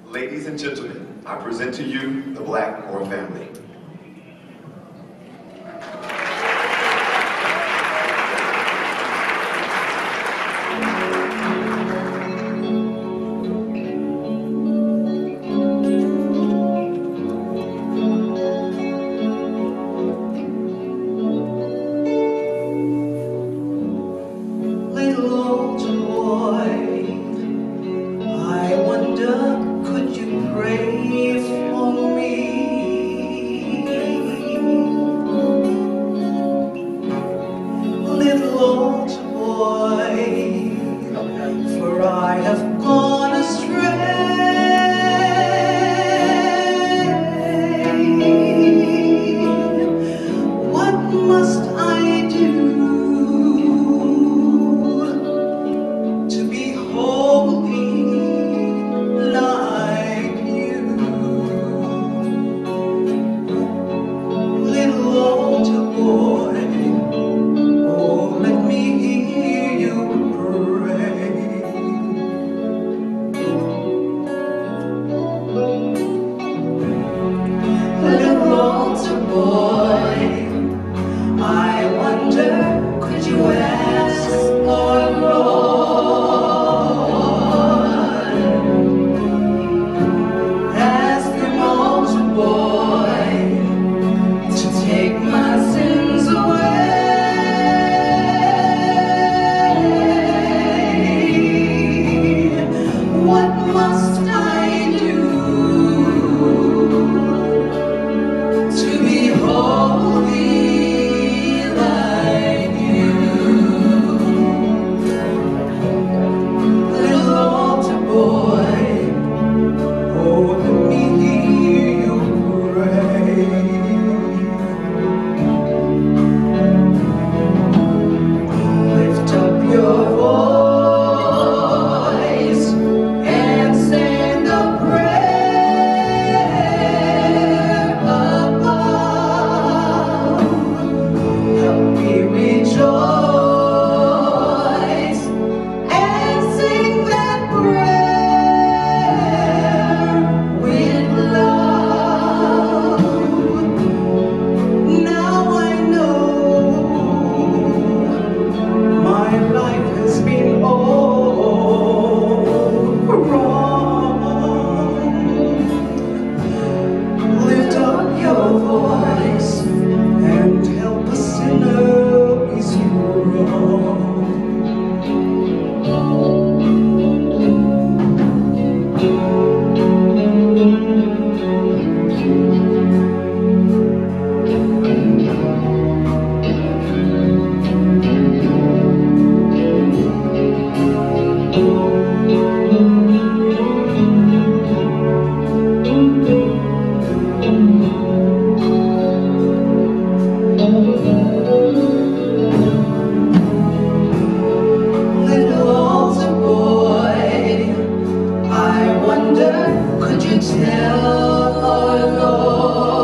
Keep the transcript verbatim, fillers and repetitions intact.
Ladies and gentlemen, I present to you the Blackmore family. Little old boy, I wonder, could you pray for me? Little old boy, for I have gone astray. What must I do to be holy like you? Little altar boy, oh, let me hear you pray. Little altar boy, I wonder, could you ask our Lord? Ask him, altar boy, to take my sins away. What must I do to be holy like you? Little altar boy, oh, let me hear you pray. Lift up your voice and sing a prayer above. Help me rejoice and sing that prayer with love. Now I know my life has been all wrong. Lift up your voice and help a sinner be strong. Little altar boy, I wonder, could you tell our Lord?